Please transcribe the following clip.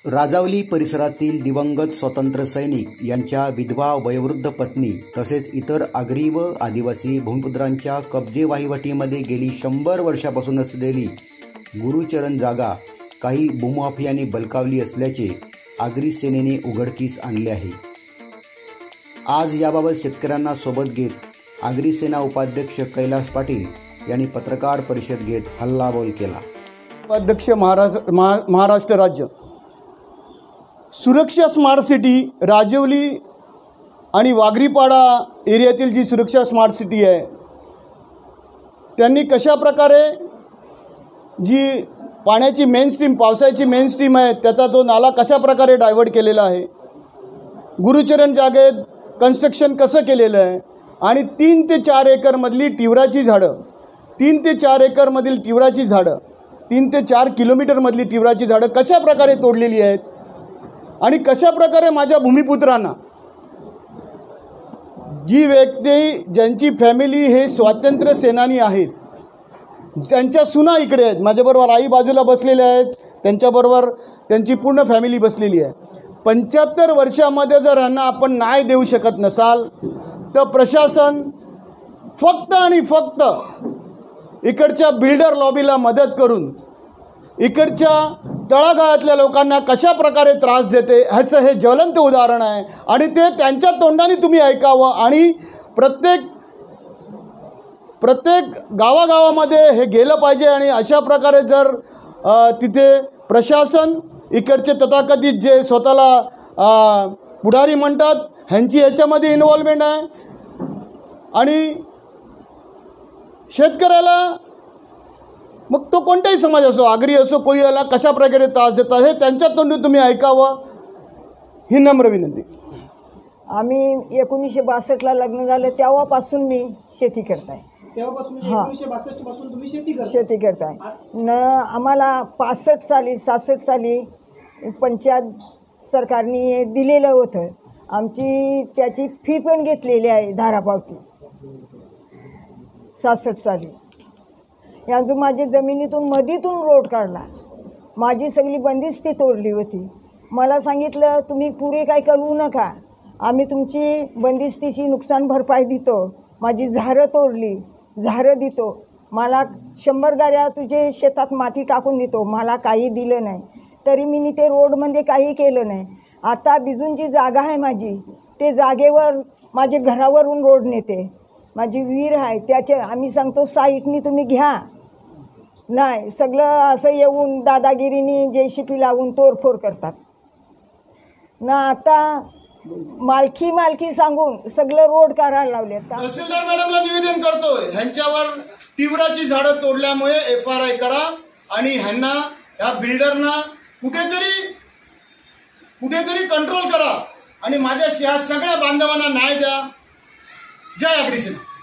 राजावली परिसरातील दिवंगत स्वातंत्र्य सैनिक यांच्या विधवा वयोवृद्ध पत्नी तसेच इतर आगरी व आदिवासी भूमिपुत्रांच्या कब्जे वहिवाटीमध्ये गेली 100 वर्षापासून असलेली गुरुचरण जागा काही भूमाफियांनी बलकावली असल्याचे आगरी सेनेने उघडकीस आणले आहे। आज याबाबत शेतकऱ्यांना सोबत घेत आगरी सेना उपाध्यक्ष कैलास पाटील यांनी पत्रकार परिषद घेत हल्लाबोल केला। उपाध्यक्ष महाराष्ट्र राज्य सुरक्षा स्मार्ट सिटी राजवली आणि वाघरीपाडा एरियातील जी सुरक्षा स्मार्ट सिटी आहे त्यांनी कशा प्रकारे जी पाण्याची मेन स्ट्रीम पावसाची मेन स्ट्रीम आहे त्याचा जो नाला कशा प्रकारे डायव्हर्ट केलेला आहे, गुरुचरण जागेत कन्स्ट्रक्शन कसं केलेलं आहे आणि 3 ते 4 एकरमधली तिवराची झाडं 3 ते 4 एकरमधील तिवराची झाडं 3 ते 4 किलोमीटरमधली तिवराची झाडं कशा प्रकारे तोडलेली आहेत आणि कशा प्रकारे माझ्या भूमिपुत्रांना जी व्यक्ती ज्यांची फॅमिली हे स्वातंत्र्य सेनानी आहेत त्यांच्या सुना इकडे आहेत, माझ्याबरोबर आई बाजूला बसलेल्या आहेत, त्यांच्याबरोबर त्यांची पूर्ण फॅमिली बसलेली आहे। 75 वर्षामध्ये जर यांना आपण न्याय देऊ शकत नसाल तर प्रशासन फक्त आणि फक्त इकडच्या बिल्डर लॉबीला मदत करून इकडच्या तळागाळातल्या लोकांना कशा प्रकारे त्रास देते ह्याचं हे ज्वलंत उदाहरण आहे आणि ते त्यांच्या तोंडाने तुम्ही ऐकावं आणि प्रत्येक गावागावामध्ये हे गेलं पाहिजे। आणि अशा प्रकारे जर तिथे प्रशासन इकडचे तथाकथित जे स्वतःला पुढारी म्हणतात ह्यांची ह्याच्यामध्ये इन्व्हॉल्वमेंट आहे आणि शेतकऱ्याला मग तो कोणताही समाज असो आगरी असो कोणी याला कशा प्रकारे त्रास देतात हे त्यांच्या तोंडून तुम्ही ऐकावं ही नम्र विनंती। आम्ही 1962ला लग्न झालं तेव्हापासून मी शेती करताय। तेव्हापासून 1962 पासून तुम्ही शेती करताय न आम्हाला 65 साली 66 साली पंचायत सरकारने दिलेलं होतं, आमची त्याची फी पण घेतलेली आहे धारापावती 66 साली। यांजू माझी जमिनीतून मधीतून रोड काढला, माझी सगळी बंदिस्ती तोडली होती। मला सांगितलं तुम्ही पुढे काय करू नका, आम्ही तुमची बंदिस्तीची नुकसान भरपाई देतो, माझी झारं तोडली झारं देतो, मला 100 गाड्या तुझे शेतात माती टाकून देतो, मला काही दिलं नाही तरी मी ते रोडमध्ये काही केलं नाही। आता बिजूंची जागा आहे माझी, ते जागेवर माझे घरावरून रोड नेते, माझी विहीर आहे त्याचे आम्ही सांगतो साईटनी तुम्ही घ्या, नाही सगळं असं येऊन दादागिरीनी JCP लावून तोडफोड करतात ना। आता मालकी सांगून सगळं रोड करायला लावले। तहसीलदार मॅडमला निवेदन करतोय ह्यांच्यावर तिवराची झाडं तोडल्यामुळे FRI करा आणि ह्यांना ह्या बिल्डरना कुठेतरी कंट्रोल करा आणि माझ्या सगळ्या बांधवांना न्याय द्या। जय आगरी सेना।